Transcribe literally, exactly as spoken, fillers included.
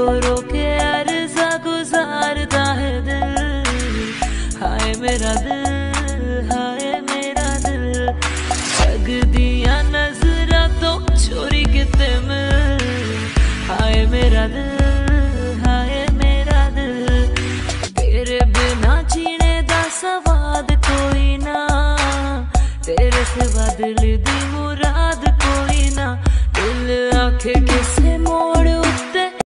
को रोके अर्जा गुजारता है दिल। हाय मेरा दिल, हाय मेरा दिल, लग दिया नजरा तो चोरी किते मिल। हाय मेरा दिल, हाय मेरा दिल, तेरे बिना जीने दा सवाद कोई ना, तेरे सिवा दिल दी मुराद कोई ना। दिल आखे किस